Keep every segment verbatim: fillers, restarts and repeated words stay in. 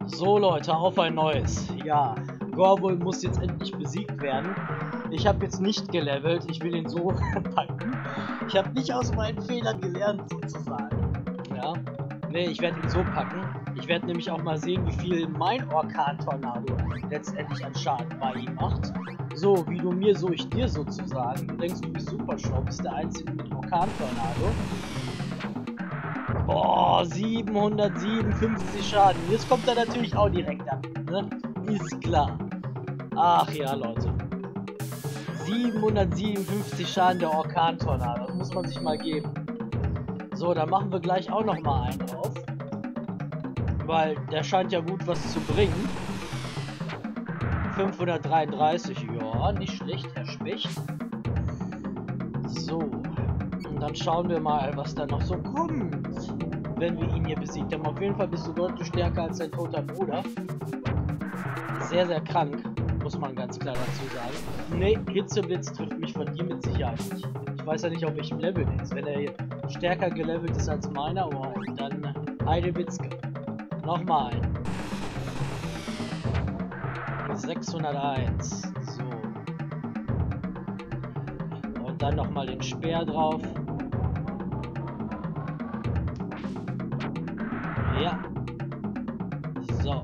So Leute, auf ein neues. Ja, Gorbul muss jetzt endlich besiegt werden. Ich habe jetzt nicht gelevelt, ich will ihn so packen. Ich habe nicht aus meinen Fehlern gelernt sozusagen. Ja, nee, ich werde ihn so packen. Ich werde nämlich auch mal sehen, wie viel mein Orkan-Tornado letztendlich an Schaden bei ihm macht. So, wie du mir, so ich dir sozusagen. Du denkst, du bist super schlau, bist der Einzige mit Orkan-Tornado. Boah, siebenhundertsiebenundfünfzig Schaden. Jetzt kommt er natürlich auch direkt ab, ne? Ist klar. Ach ja, Leute. siebenhundertsiebenundfünfzig Schaden der Orkan-Tornado. Das muss man sich mal geben. So, dann machen wir gleich auch noch mal einen drauf. Weil der scheint ja gut was zu bringen. fünfhundertdreiunddreißig, ja, nicht schlecht, Herr Specht. So. Und dann schauen wir mal, was da noch so kommt, wenn wir ihn hier besiegt haben. Auf jeden Fall bist du deutlich stärker als dein toter Bruder. Sehr, sehr krank, muss man ganz klar dazu sagen. Ne, Hitzeblitz trifft mich von dir mit Sicherheit nicht. Ich weiß ja nicht, auf welchem Level er ist. Wenn er hier stärker gelevelt ist als meiner, oh, dann Heidewitzke. Nochmal ein. sechshunderteins. So. Und dann nochmal den Speer drauf. Ja. So.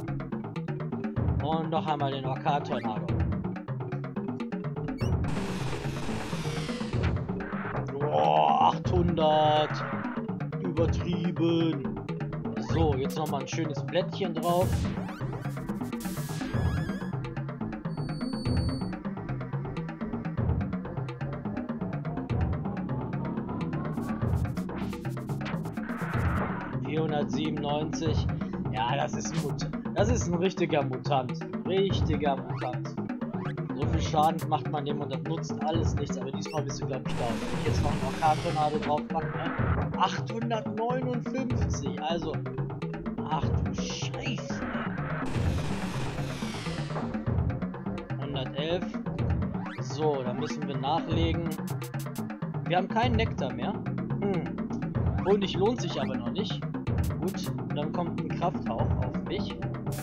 Und noch einmal den Orkan-Tornado. Oh, achthundert. Übertrieben. So, jetzt nochmal ein schönes Blättchen drauf. vierhundertsiebenundneunzig. Ja, das ist ein Mut. Das ist ein richtiger Mutant. Richtiger Mutant. So viel Schaden macht man dem und das nutzt alles nichts. Aber diesmal bist du, glaube ich, da. Wenn ich jetzt noch einen Orkan-Tornado draufpacke, ne? achthundertneunundfünfzig. Also. Ach du Scheiße. hundertelf. So, dann müssen wir nachlegen. Wir haben keinen Nektar mehr. Hm. Honig lohnt sich aber noch nicht. Gut, dann kommt ein Krafthauch auf mich.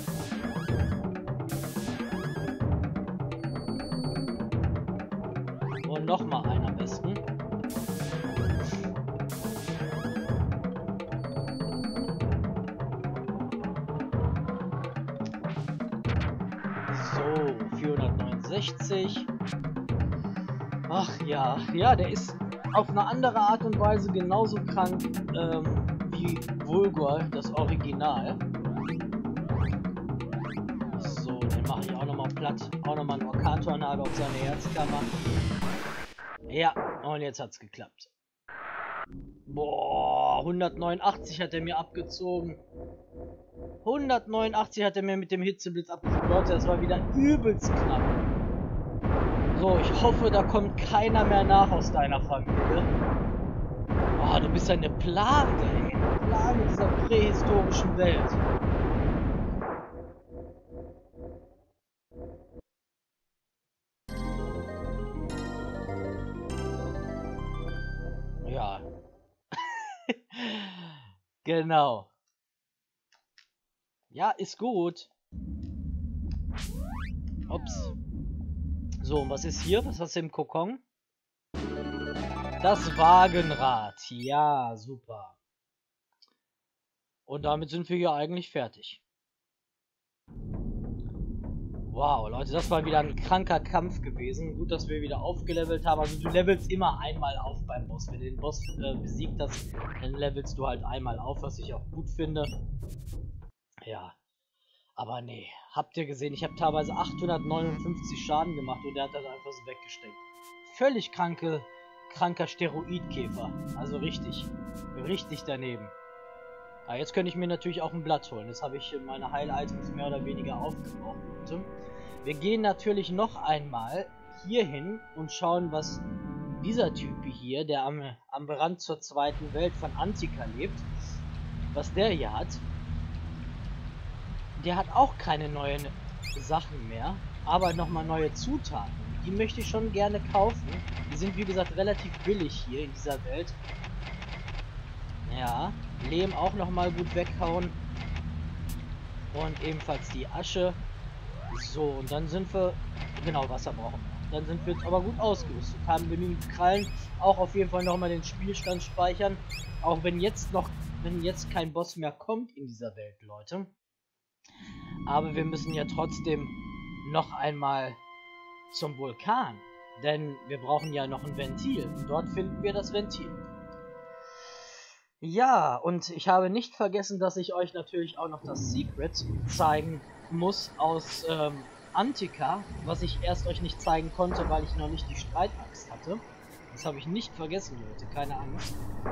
Und nochmal einen am besten. So, vierhundertneunundsechzig. Ach ja, ja, der ist auf eine andere Art und Weise genauso krank ähm, wie Vulgor, das Original. So, den mache ich auch nochmal platt. Auch nochmal einen Orkan-Tornado auf seine Herzkammer. Ja, und jetzt hat's geklappt. Boah, hundertneunundachtzig hat er mir abgezogen. hundertneunundachtzig hat er mir mit dem Hitzeblitz abgezogen. Leute, das war wieder übelst knapp. So, ich hoffe, da kommt keiner mehr nach aus deiner Familie. Oh, du bist eine Plage, ey. Eine Plage dieser prähistorischen Welt. Ja. Genau. Ja, ist gut. Ups. So, und was ist hier? Was hast du im Kokon? Das Wagenrad. Ja, super. Und damit sind wir hier eigentlich fertig. Wow, Leute, das war wieder ein kranker Kampf gewesen. Gut, dass wir wieder aufgelevelt haben. Also du levelst immer einmal auf beim Boss. Wenn du den Boss äh, besiegt hast, dann levelst du halt einmal auf, was ich auch gut finde. Ja. Aber nee, habt ihr gesehen, ich habe teilweise achthundertneunundfünfzig Schaden gemacht und der hat das einfach so weggesteckt. Völlig kranke, kranker Steroidkäfer. Also richtig, richtig daneben. Ja, jetzt könnte ich mir natürlich auch ein Blatt holen. Das habe ich in meine Heil-Items mehr oder weniger aufgebraucht. Leute. Wir gehen natürlich noch einmal hier hin und schauen, was dieser Typ hier, der am, am Rand zur zweiten Welt von Antika lebt, was der hier hat. Der hat auch keine neuen Sachen mehr, aber nochmal neue Zutaten. Die möchte ich schon gerne kaufen. Die sind, wie gesagt, relativ billig hier in dieser Welt. Ja, Lehm auch nochmal gut weghauen. Und ebenfalls die Asche. So, und dann sind wir... Genau, Wasser brauchen wir. Dann sind wir jetzt aber gut ausgerüstet. Haben genügend Krallen. Auch auf jeden Fall nochmal den Spielstand speichern. Auch wenn jetzt noch... Wenn jetzt kein Boss mehr kommt in dieser Welt, Leute. Aber wir müssen ja trotzdem noch einmal zum Vulkan. Denn wir brauchen ja noch ein Ventil. Und dort finden wir das Ventil. Ja, und ich habe nicht vergessen, dass ich euch natürlich auch noch das Secret zeigen muss aus ähm, Antika, was ich erst euch nicht zeigen konnte, weil ich noch nicht die Streitaxt hatte. Das habe ich nicht vergessen, Leute, keine Angst.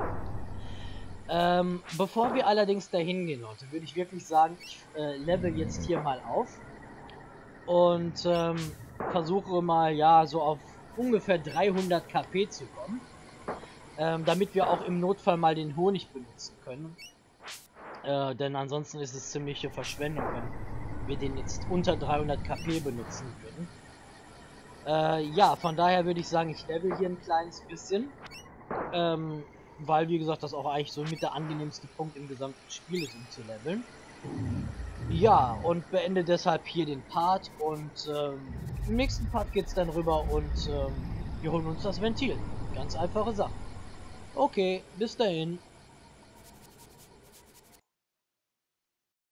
Ähm, bevor wir allerdings dahin gehen, Leute, würde ich wirklich sagen, ich äh, level jetzt hier mal auf und ähm, versuche mal, ja, so auf ungefähr dreihundert K P zu kommen. Ähm, damit wir auch im Notfall mal den Honig benutzen können. Äh, denn ansonsten ist es ziemliche Verschwendung, wenn wir den jetzt unter dreihundert K P benutzen würden. Äh, ja, von daher würde ich sagen, ich level hier ein kleines bisschen. Ähm, weil, wie gesagt, das auch eigentlich so mit der angenehmste Punkt im gesamten Spiel ist, um zu leveln. Ja, und beende deshalb hier den Part und ähm, im nächsten Part geht es dann rüber und ähm, wir holen uns das Ventil. Ganz einfache Sache. Okay, bis dahin.